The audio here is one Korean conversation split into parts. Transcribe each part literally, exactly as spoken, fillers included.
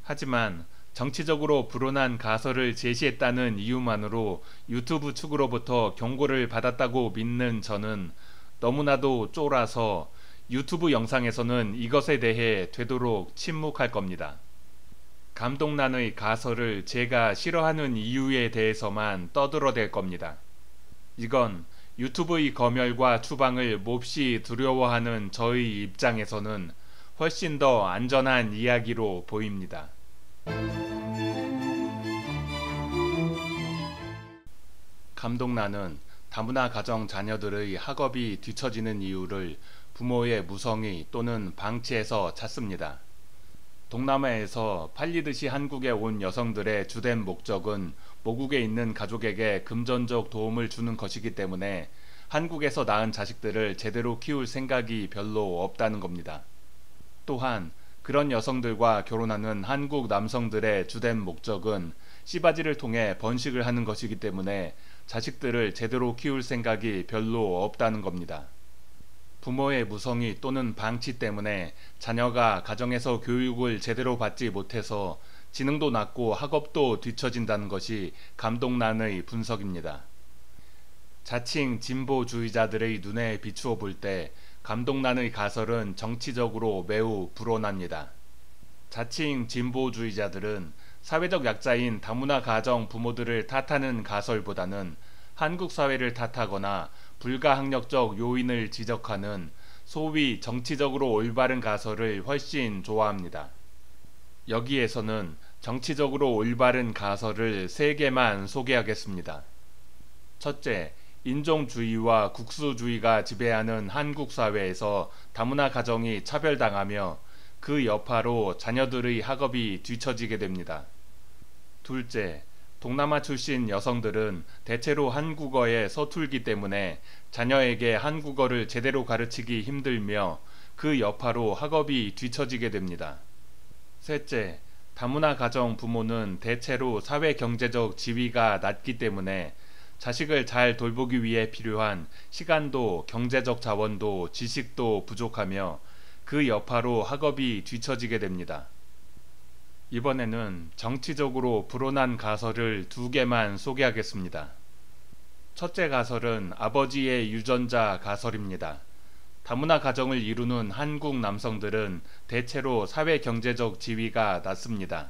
하지만 정치적으로 불온한 가설을 제시했다는 이유만으로 유튜브 측으로부터 경고를 받았다고 믿는 저는 너무나도 쫄아서 유튜브 영상에서는 이것에 대해 되도록 침묵할 겁니다. 감독난의 가설을 제가 싫어하는 이유에 대해서만 떠들어댈 겁니다. 이건 유튜브의 검열과 추방을 몹시 두려워하는 저의 입장에서는 훨씬 더 안전한 이야기로 보입니다. 감독난은 다문화 가정 자녀들의 학업이 뒤처지는 이유를 부모의 무성의 또는 방치에서 찾습니다. 동남아에서 팔리듯이 한국에 온 여성들의 주된 목적은 모국에 있는 가족에게 금전적 도움을 주는 것이기 때문에 한국에서 낳은 자식들을 제대로 키울 생각이 별로 없다는 겁니다. 또한 그런 여성들과 결혼하는 한국 남성들의 주된 목적은 씨바지를 통해 번식을 하는 것이기 때문에 자식들을 제대로 키울 생각이 별로 없다는 겁니다. 부모의 무성의 또는 방치 때문에 자녀가 가정에서 교육을 제대로 받지 못해서 지능도 낮고 학업도 뒤처진다는 것이 감독난의 분석입니다. 자칭 진보주의자들의 눈에 비추어 볼 때 감독난의 가설은 정치적으로 매우 불온합니다. 자칭 진보주의자들은 사회적 약자인 다문화 가정 부모들을 탓하는 가설보다는 한국 사회를 탓하거나 불가항력적 요인을 지적하는 소위 정치적으로 올바른 가설을 훨씬 좋아합니다. 여기에서는 정치적으로 올바른 가설을 세 개만 소개하겠습니다. 첫째, 인종주의와 국수주의가 지배하는 한국 사회에서 다문화 가정이 차별당하며 그 여파로 자녀들의 학업이 뒤처지게 됩니다. 둘째, 동남아 출신 여성들은 대체로 한국어에 서툴기 때문에 자녀에게 한국어를 제대로 가르치기 힘들며 그 여파로 학업이 뒤처지게 됩니다. 셋째, 다문화 가정 부모는 대체로 사회 경제적 지위가 낮기 때문에 자식을 잘 돌보기 위해 필요한 시간도 경제적 자원도 지식도 부족하며 그 여파로 학업이 뒤처지게 됩니다. 이번에는 정치적으로 불온한 가설을 두 개만 소개하겠습니다. 첫째 가설은 아버지의 유전자 가설입니다. 다문화 가정을 이루는 한국 남성들은 대체로 사회 경제적 지위가 낮습니다.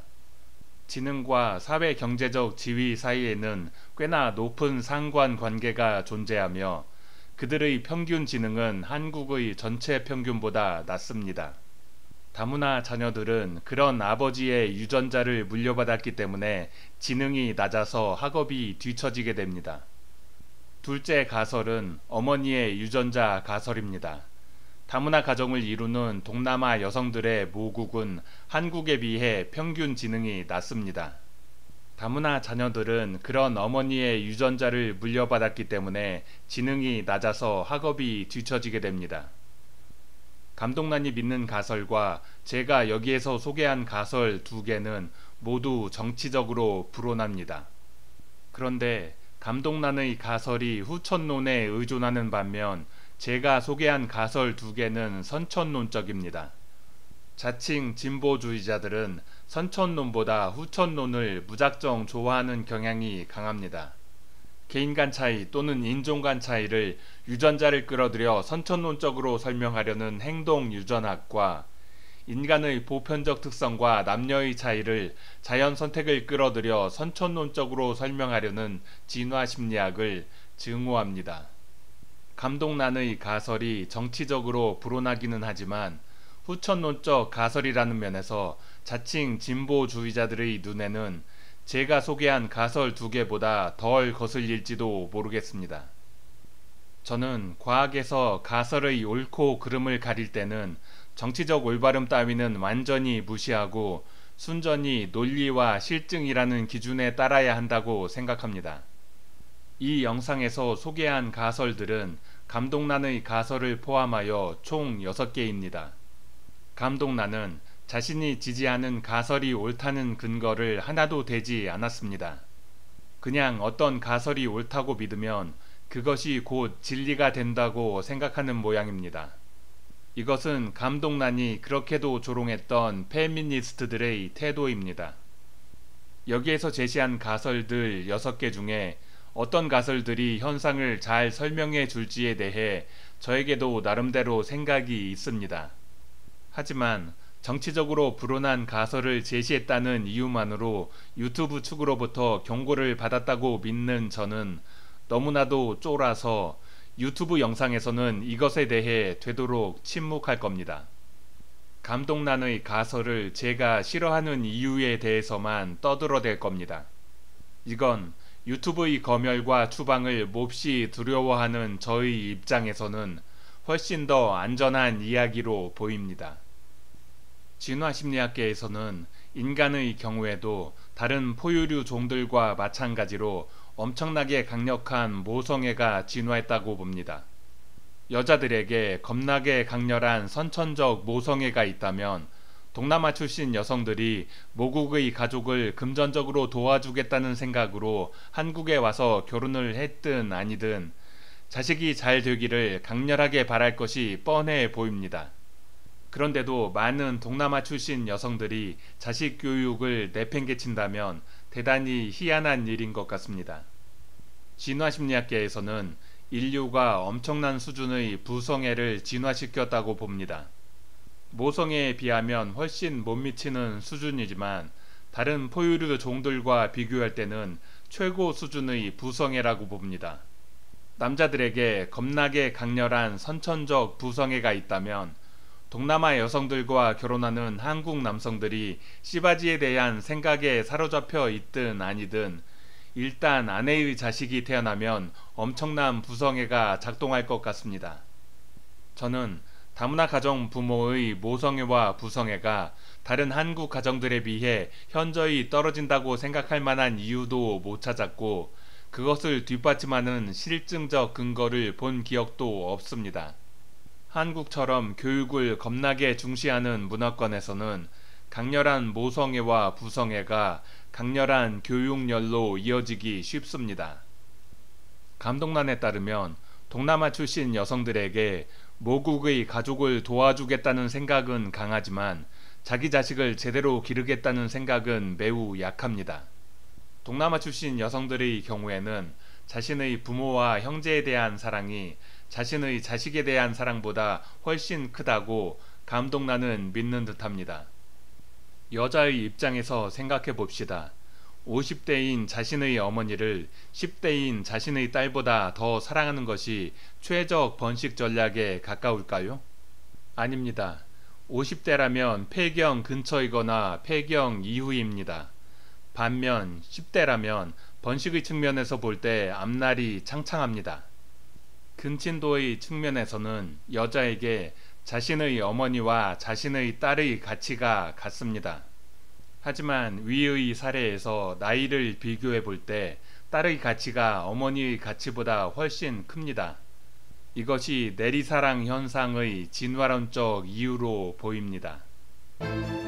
지능과 사회 경제적 지위 사이에는 꽤나 높은 상관관계가 존재하며 그들의 평균 지능은 한국의 전체 평균보다 낮습니다. 다문화 자녀들은 그런 아버지의 유전자를 물려받았기 때문에 지능이 낮아서 학업이 뒤처지게 됩니다. 둘째 가설은 어머니의 유전자 가설입니다. 다문화 가정을 이루는 동남아 여성들의 모국은 한국에 비해 평균 지능이 낮습니다. 다문화 자녀들은 그런 어머니의 유전자를 물려받았기 때문에 지능이 낮아서 학업이 뒤처지게 됩니다. 감독난이 믿는 가설과 제가 여기에서 소개한 가설 두 개는 모두 정치적으로 불온합니다. 그런데 감독난의 가설이 후천론에 의존하는 반면 제가 소개한 가설 두 개는 선천론적입니다. 자칭 진보주의자들은 선천론보다 후천론을 무작정 좋아하는 경향이 강합니다. 개인 간 차이 또는 인종 간 차이를 유전자를 끌어들여 선천론적으로 설명하려는 행동 유전학과 인간의 보편적 특성과 남녀의 차이를 자연 선택을 끌어들여 선천론적으로 설명하려는 진화 심리학을 증오합니다. 감독난의 가설이 정치적으로 불온하기는 하지만 후천론적 가설이라는 면에서 자칭 진보주의자들의 눈에는 제가 소개한 가설 두 개보다 덜 거슬릴지도 모르겠습니다. 저는 과학에서 가설의 옳고 그름을 가릴 때는 정치적 올바름 따위는 완전히 무시하고 순전히 논리와 실증이라는 기준에 따라야 한다고 생각합니다. 이 영상에서 소개한 가설들은 감독난의 가설을 포함하여 총 여섯 개입니다. 감독난은 자신이 지지하는 가설이 옳다는 근거를 하나도 대지 않았습니다. 그냥 어떤 가설이 옳다고 믿으면 그것이 곧 진리가 된다고 생각하는 모양입니다. 이것은 감독란이 그렇게도 조롱했던 페미니스트들의 태도입니다. 여기에서 제시한 가설들 여섯 개 중에 어떤 가설들이 현상을 잘 설명해 줄지에 대해 저에게도 나름대로 생각이 있습니다. 하지만 정치적으로 불온한 가설을 제시했다는 이유만으로 유튜브 측으로부터 경고를 받았다고 믿는 저는 너무나도 쫄아서 유튜브 영상에서는 이것에 대해 되도록 침묵할 겁니다. 감독란의 가설을 제가 싫어하는 이유에 대해서만 떠들어댈 겁니다. 이건 유튜브의 검열과 추방을 몹시 두려워하는 저의 입장에서는 훨씬 더 안전한 이야기로 보입니다. 진화심리학계에서는 인간의 경우에도 다른 포유류 종들과 마찬가지로 엄청나게 강력한 모성애가 진화했다고 봅니다. 여자들에게 겁나게 강렬한 선천적 모성애가 있다면 동남아 출신 여성들이 모국의 가족을 금전적으로 도와주겠다는 생각으로 한국에 와서 결혼을 했든 아니든 자식이 잘 되기를 강렬하게 바랄 것이 뻔해 보입니다. 그런데도 많은 동남아 출신 여성들이 자식 교육을 내팽개친다면 대단히 희한한 일인 것 같습니다. 진화심리학계에서는 인류가 엄청난 수준의 부성애를 진화시켰다고 봅니다. 모성애에 비하면 훨씬 못 미치는 수준이지만 다른 포유류 종들과 비교할 때는 최고 수준의 부성애라고 봅니다. 남자들에게 겁나게 강렬한 선천적 부성애가 있다면 동남아 여성들과 결혼하는 한국 남성들이 씨바지에 대한 생각에 사로잡혀 있든 아니든 일단 아내의 자식이 태어나면 엄청난 부성애가 작동할 것 같습니다. 저는 다문화 가정 부모의 모성애와 부성애가 다른 한국 가정들에 비해 현저히 떨어진다고 생각할 만한 이유도 못 찾았고 그것을 뒷받침하는 실증적 근거를 본 기억도 없습니다. 한국처럼 교육을 겁나게 중시하는 문화권에서는 강렬한 모성애와 부성애가 강렬한 교육열로 이어지기 쉽습니다. 감독란에 따르면 동남아 출신 여성들에게 모국의 가족을 도와주겠다는 생각은 강하지만 자기 자식을 제대로 기르겠다는 생각은 매우 약합니다. 동남아 출신 여성들의 경우에는 자신의 부모와 형제에 대한 사랑이 자신의 자식에 대한 사랑보다 훨씬 크다고 감독란은 믿는 듯합니다. 여자의 입장에서 생각해 봅시다. 오십 대인 자신의 어머니를 십 대인 자신의 딸보다 더 사랑하는 것이 최적 번식 전략에 가까울까요? 아닙니다. 오십 대라면 폐경 근처이거나 폐경 이후입니다. 반면 십 대라면 번식의 측면에서 볼 때 앞날이 창창합니다. 근친도의 측면에서는 여자에게 자신의 어머니와 자신의 딸의 가치가 같습니다. 하지만 위의 사례에서 나이를 비교해 볼 때 딸의 가치가 어머니의 가치보다 훨씬 큽니다. 이것이 내리사랑 현상의 진화론적 이유로 보입니다.